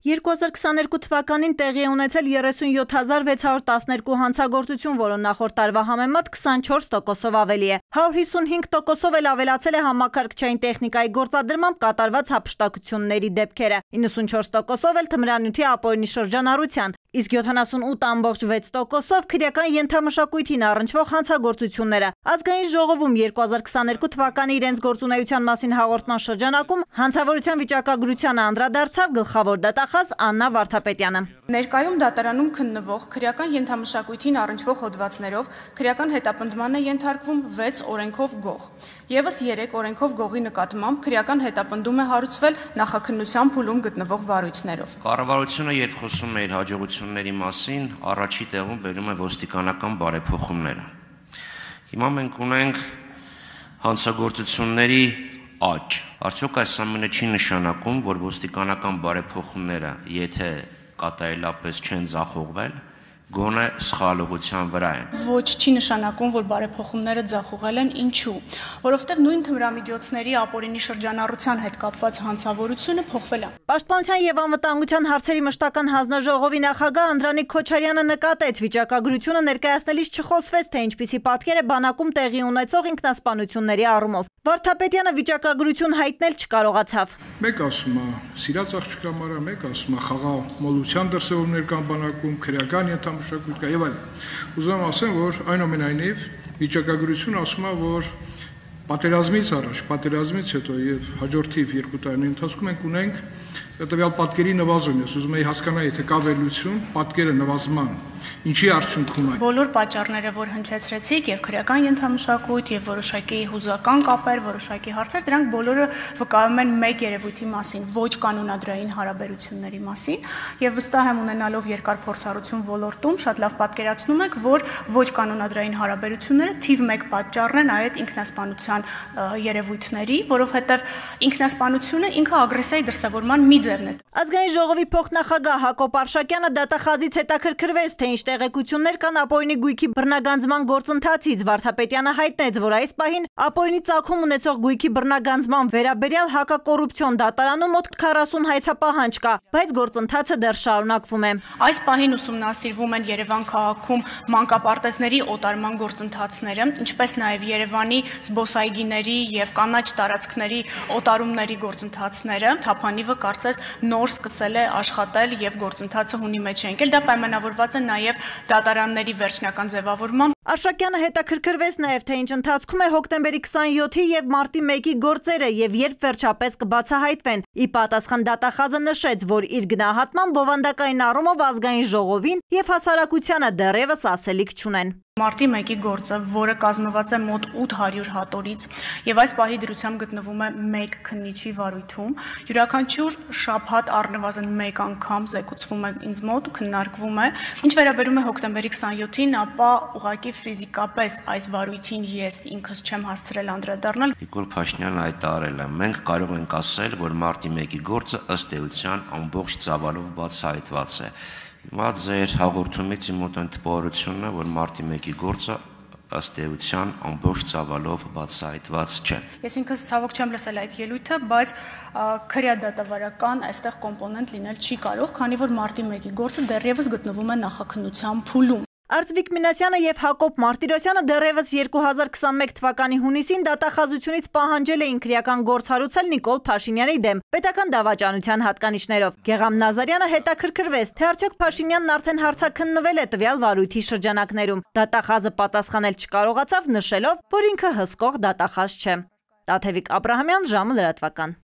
2022 թվականին տեղի է ունեցել 37,612 հանցագործություն, որը նախորդ տարվա համեմատ 24%-ով ավելի է։ 155%-ով էլ ավելացել է համակարգչային տեխնիկայի գործադրմամբ կատարված հափշտակությունների դեպքերը, 94%-ով էլ թմրանյութի ապօրինի շրջանառության, իսկ 78,6%-ով քրեական ենթամշակույթին առնչվող հանցագործությունները։ Ազգային ժողովում 2022 թվականի իրենց գործունեության մասին հաղորդման շրջանակում հանցավորության վիճակագրությանը անդրադարձավ գլխավոր դատախազ Աննա Վարդապետյանը։ Ներկայում դատարանում քննվող քրեական ենթամշակույթին առնչվող հոդվածներով քրեական հետապնդման է ենթարկվում 6 օրենքով գող։ Եվս 3 օրենքով գողի նկատմամբ քրեական հետապնդում է հարուցվել նախաքննության փուլում գտնվող վարույթներով։ Կառավարությունը երբ խոսում է իր հաջողությունների մասին, առաջի տեղում բերում է ոստիկանական բարեփոխումները։ Հիմա մենք ունենք հանցագործությունների աճ։ Արդյոք այս ամենը չի նշանակում, որ ոստիկանական բարեփոխումները, եթե կատարելապես չեն ձախողվել, գոնե սխալողության վրա են։ Ոչ, չի նշանակում, որ բարեփոխումները ձախողել են, ինչու։ Որովհետև նույն թմրամիջոցների ապօրինի շրջանառության հետ կապված հանցավորությունը փոխվել է։ Պաշտպանության եւ անվտանգության հարցերի մշտական հանձնաժողովի նախագահ Անդրանիկ Քոչարյանը նկատեց, վիճակագրությունը ներկայացնելիս չխոսվեց, թե ինչպիսի պատկեր է բանակում տեղի ունեցող ինքնասպանությունների առումով։ Վարդապետյանը վիճակագրություն հայտնել չկարողացավ։ Մեկ ասում է սիրած աղջկա մարա, մեկ ասում է խաղաղ դրսևորումներ կան բանակում, քրեական ենթամշակույթ կա եւ այլն։ Ուզում եմ ասեմ, որ այնուամենայնիվ վիճակագրությունը ասում է, որ պատերազմից առաջ, պատերազմից հետո եւ հաջորդիվ 2 տարիների ընթացքում մենք ունենք տվյալ պատկերի նվազում։ Ես ուզում եի հասկանալ, եթե կա վերլուծություն, պատկերը նվազման ինչի արդյունքում է։ Բոլոր պատճառները, որ հնչեցրեցիք, եւ քրեական ենթամշակույթ, եւ որոշակի հուզական կապեր, որոշակի հարցեր, դրանք բոլորը վկայում են մեկ երևույթի մասին, ոչ կանոնադրային հարաբերությունների մասին, եւ վստահ եմ ունենալով երկար փորձառություն ոլորտում, շատ լավ պատկերացնում եք, որ ոչ կանոնադրային հարաբերությունները թիվ 1 պատճառն են այդ ինքնասպանության երևույթների, որովհետեւ ինքնասպանությունը ինքը ագրեսիայի դրսևորման մի ձևն է։ Ազգային ժողովի փոխնախագահ Հակոբ Արշակյանը դատախազից հետաքրքրվեց, թե ինչ տեղեկություններ կան ապօրինի գույքի բռնագանձման գործընթացից։ Վարդապետյանը հայտնեց, որ այս պահին ապօրինի ծագում ունեցող գույքի բռնագանձման վերաբերյալ հակակոռուպցիոն դատարանում մոտ 40 հայցապահանջ կա, բայց գործընթացը դեռ շարունակվում է։ Այս պահին ուսումնասիրվում են Երևան քաղաքում մանկապարտեզների օտարման գործընթացները, ինչպես նաև Երևանի զբոսայգիների եւ կանաչ տարածքների օտարումների գործընթացները։ Թափանիվը կարծես նոր սկսել է աշխատել եւ գործընթացը հունի մեջ է ընկել։ Դա պայմանավորված է նաև դատարանների վերջնական ձևավորմամբ։ Արշակյանը հետաքրքրվեց նաև, թե ինչ ընթացքում է հոկտեմբերի 27-ի եւ մարտի 1-ի գործերը եւ երբ վերջապես կբացահայտվեն։ Ի պատասխան դատախազը նշեց, որ իր գնահատման բովանդակային առումով ազգային ժողովին եւ հասարակությանը դեռևս ասելիք չունեն։ Մարտի 1-ի գործը, որը կազմված է մոտ 800 հատորից եւ այս պահի դրությամբ գտնվում է 1 քննիչի վարույթում, յուրաքանչյուր շաբաթ առնվազն 1 անգամ զեկուցվում է ինձ մոտ, քննարկվում է։ Ինչ վերաբերում է հոկտեմբերի 27-ին, ապա ուղղակի ֆիզիկապես այս վարույթին ես ինքս չեմ հասցրել անդրադառնալ։ Նիկոլ Փաշինյանը հայտարարել է. մենք կարող ենք ասել, որ մարտի 1-ի գործը ըստ էության ամբողջ ծավալով բացահայտված է։ Հիմա ձեր հաղորդումից իմ մոտ այն տպավորությունն է, որ մարտի 1-ի գործը ըստ էության ամբողջ ծավալով բացահայտված չէ։ Ես ինքս ցավոք չեմ լսել այդ ելույթը, բայց քրեադատավարական այստեղ կոմպոնենտ լինել չի կարող, քանի որ մարտի 1-ի գործը դեռևս գտնվում է նախաքննության փուլում։ Արծվիկ Մինասյանը եւ Հակոբ Մարտիրոսյանը դեռևս 2021 թվականի հունիսին դատախազությունից պահանջել էին քրեական գործ հարուցել Նիկոլ Փաշինյանի դեմ պետական դավաճանության հատկանիշներով։ Գեղամ Նազարյանը հետաքրքրվեց, թե արդյոք Փաշինյանն արդեն հարցաքննվել է տվյալ վարույթի շրջանակներում։ Դատախազը պատասխանել չկարողացավ, նշելով, որ ինքը հսկող դատախազ չէ։ Տաթևիկ Աբրահամյան, ժամը լրատվական։